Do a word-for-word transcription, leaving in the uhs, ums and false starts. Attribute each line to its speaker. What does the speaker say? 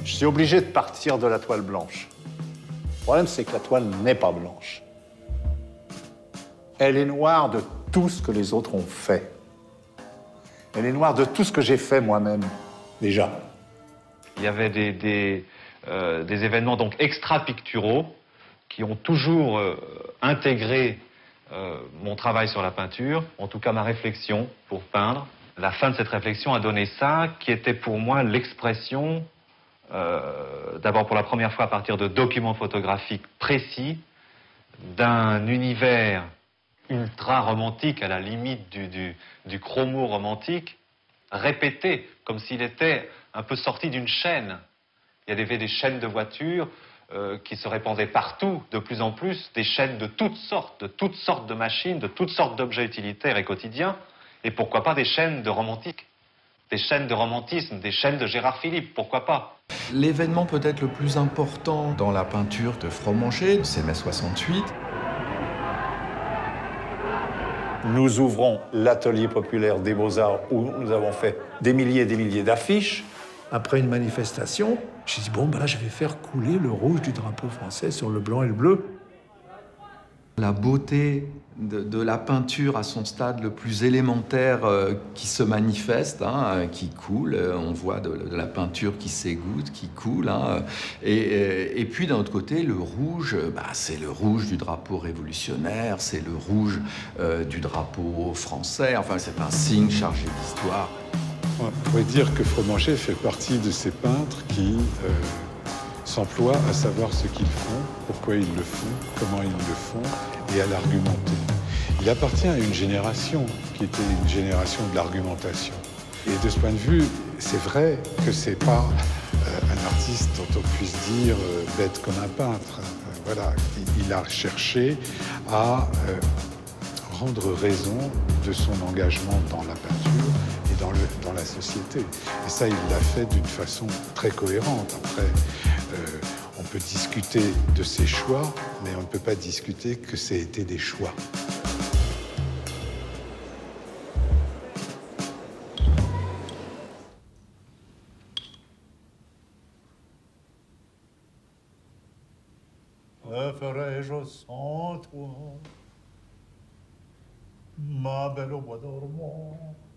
Speaker 1: Je suis obligé de partir de la toile blanche. Le problème, c'est que la toile n'est pas blanche. Elle est noire de tout ce que les autres ont fait. Elle est noire de tout ce que j'ai fait moi-même, déjà.
Speaker 2: Il y avait des, des, euh, des événements donc extra-picturaux qui ont toujours euh, intégré euh, mon travail sur la peinture, en tout cas ma réflexion pour peindre. La fin de cette réflexion a donné ça, qui était pour moi l'expression, euh, d'abord pour la première fois à partir de documents photographiques précis, d'un univers ultra romantique, à la limite du, du, du chromo romantique, répété, comme s'il était un peu sorti d'une chaîne. Il y avait des chaînes de voitures euh, qui se répandaient partout, de plus en plus, des chaînes de toutes sortes, de toutes sortes de machines, de toutes sortes d'objets utilitaires et quotidiens, et pourquoi pas des chaînes de romantique, des chaînes de romantisme, des chaînes de Gérard Philipe, pourquoi pas.
Speaker 3: L'événement peut-être le plus important dans la peinture de Frommanger, c'est mai soixante-huit.
Speaker 1: Nous ouvrons l'atelier populaire des Beaux-Arts où nous avons fait des milliers et des milliers d'affiches.
Speaker 4: Après une manifestation, j'ai dit, bon, ben là, je vais faire couler le rouge du drapeau français sur le blanc et le bleu.
Speaker 3: La beauté de, de la peinture à son stade le plus élémentaire euh, qui se manifeste, hein, qui coule. On voit de, de la peinture qui s'égoutte, qui coule. Hein, et, et puis d'un autre côté, le rouge, bah, c'est le rouge du drapeau révolutionnaire, c'est le rouge euh, du drapeau français. Enfin, c'est un signe chargé d'histoire.
Speaker 5: On pourrait dire que Frommanger fait partie de ces peintres qui euh, s'emploient à savoir ce qu'ils font, pourquoi ils le font, comment ils le font, et à l'argumenter. Il appartient à une génération qui était une génération de l'argumentation. Et de ce point de vue, c'est vrai que c'est pas euh, un artiste dont on puisse dire euh, bête comme un peintre. Euh, voilà, il, il a cherché à euh, rendre raison de son engagement dans la peinture et dans, le, dans la société. Et ça, il l'a fait d'une façon très cohérente. Après, euh, on peut discuter de ses choix, mais on ne peut pas discuter que c'était des choix.
Speaker 1: Que ferais-je sans toi, ma belle au bois dormant?